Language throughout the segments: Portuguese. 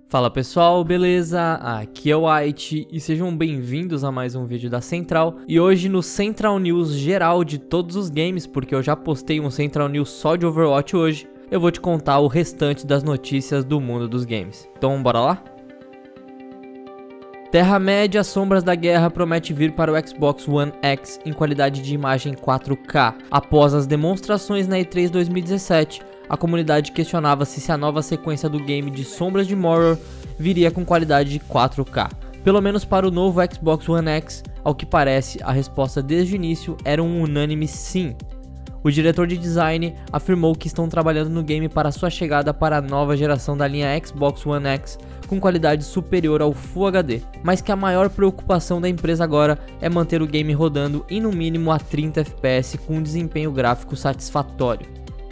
Fala pessoal, beleza? Aqui é o White e sejam bem-vindos a mais um vídeo da Central. E hoje no Central News geral de todos os games, porque eu já postei um Central News só de Overwatch hoje, eu vou te contar o restante das notícias do mundo dos games. Então bora lá? Terra-média Sombras da Guerra promete vir para o Xbox One X em qualidade de imagem 4K. Após as demonstrações na E3 2017, a comunidade questionava-se se a nova sequência do game de Sombras de Mordor viria com qualidade de 4K. Pelo menos para o novo Xbox One X, ao que parece, a resposta desde o início era um unânime sim. O diretor de design afirmou que estão trabalhando no game para sua chegada para a nova geração da linha Xbox One X com qualidade superior ao Full HD, mas que a maior preocupação da empresa agora é manter o game rodando em no mínimo a 30 FPS com um desempenho gráfico satisfatório.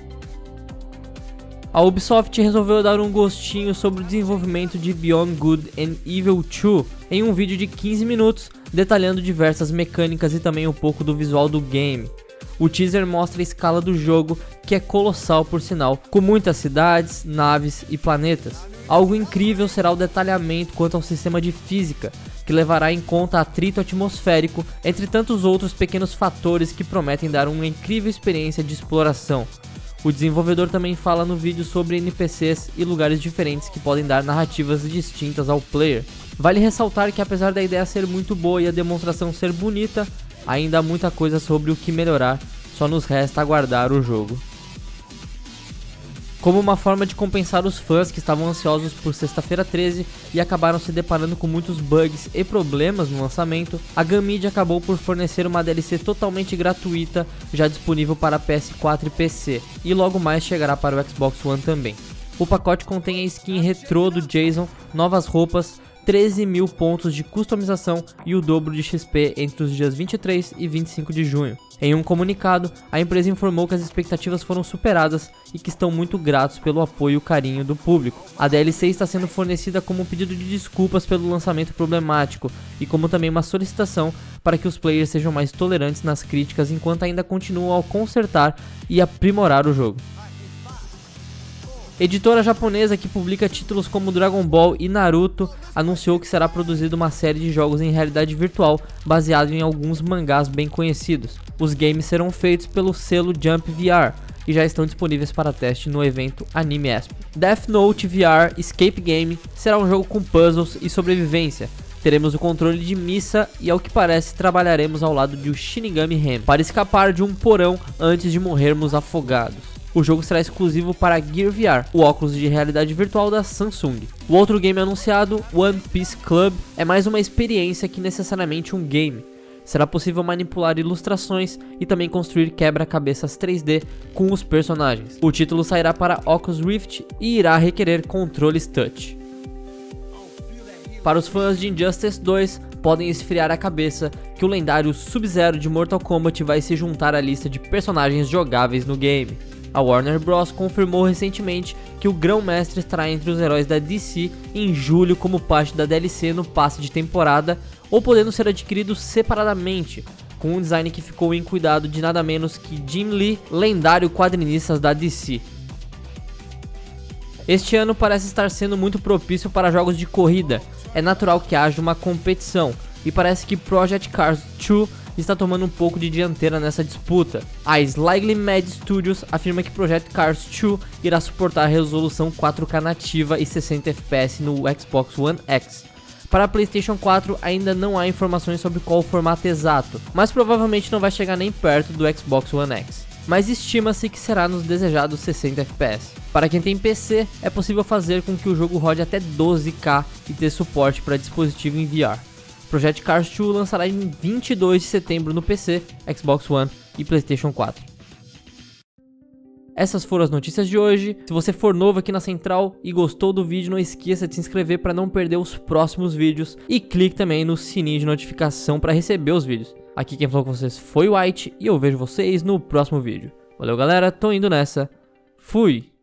A Ubisoft resolveu dar um gostinho sobre o desenvolvimento de Beyond Good and Evil 2 em um vídeo de 15 minutos, detalhando diversas mecânicas e também um pouco do visual do game. O teaser mostra a escala do jogo, que é colossal por sinal, com muitas cidades, naves e planetas. Algo incrível será o detalhamento quanto ao sistema de física, que levará em conta atrito atmosférico, entre tantos outros pequenos fatores que prometem dar uma incrível experiência de exploração. O desenvolvedor também fala no vídeo sobre NPCs e lugares diferentes que podem dar narrativas distintas ao player. Vale ressaltar que apesar da ideia ser muito boa e a demonstração ser bonita, ainda há muita coisa sobre o que melhorar, só nos resta aguardar o jogo. Como uma forma de compensar os fãs que estavam ansiosos por Sexta-feira 13 e acabaram se deparando com muitos bugs e problemas no lançamento, a Gummedia acabou por fornecer uma DLC totalmente gratuita, já disponível para PS4 e PC, e logo mais chegará para o Xbox One também. O pacote contém a skin retrô do Jason, novas roupas, 13 mil pontos de customização e o dobro de XP entre os dias 23 e 25 de junho. Em um comunicado, a empresa informou que as expectativas foram superadas e que estão muito gratos pelo apoio e o carinho do público. A DLC está sendo fornecida como um pedido de desculpas pelo lançamento problemático e como também uma solicitação para que os players sejam mais tolerantes nas críticas enquanto ainda continuam a consertar e aprimorar o jogo. Editora japonesa que publica títulos como Dragon Ball e Naruto anunciou que será produzida uma série de jogos em realidade virtual baseado em alguns mangás bem conhecidos. Os games serão feitos pelo selo Jump VR e já estão disponíveis para teste no evento Anime Expo. Death Note VR Escape Game será um jogo com puzzles e sobrevivência. Teremos o controle de Misa e, ao que parece, trabalharemos ao lado de Shinigami Ren para escapar de um porão antes de morrermos afogados. O jogo será exclusivo para Gear VR, o óculos de realidade virtual da Samsung. O outro game anunciado, One Piece Club, é mais uma experiência que necessariamente um game. Será possível manipular ilustrações e também construir quebra-cabeças 3D com os personagens. O título sairá para Oculus Rift e irá requerer controles touch. Para os fãs de Injustice 2, podem esfriar a cabeça que o lendário Sub-Zero de Mortal Kombat vai se juntar à lista de personagens jogáveis no game. A Warner Bros. Confirmou recentemente que o Grão-Mestre estará entre os heróis da DC em julho como parte da DLC no passe de temporada ou podendo ser adquirido separadamente, com um design que ficou em cuidado de nada menos que Jim Lee, lendário quadrinista da DC. Este ano parece estar sendo muito propício para jogos de corrida, é natural que haja uma competição e parece que Project Cars 2 está tomando um pouco de dianteira nessa disputa. A Slightly Mad Studios afirma que Project Cars 2 irá suportar resolução 4K nativa e 60 FPS no Xbox One X. Para a PlayStation 4 ainda não há informações sobre qual o formato exato, mas provavelmente não vai chegar nem perto do Xbox One X. Mas estima-se que será nos desejados 60 FPS. Para quem tem PC, é possível fazer com que o jogo rode até 12K e ter suporte para dispositivo em VR. Project Cars 2 lançará em 22 de setembro no PC, Xbox One e PlayStation 4. Essas foram as notícias de hoje. Se você for novo aqui na Central e gostou do vídeo, não esqueça de se inscrever para não perder os próximos vídeos e clique também no sininho de notificação para receber os vídeos. Aqui quem falou com vocês foi o White e eu vejo vocês no próximo vídeo. Valeu galera, tô indo nessa. Fui!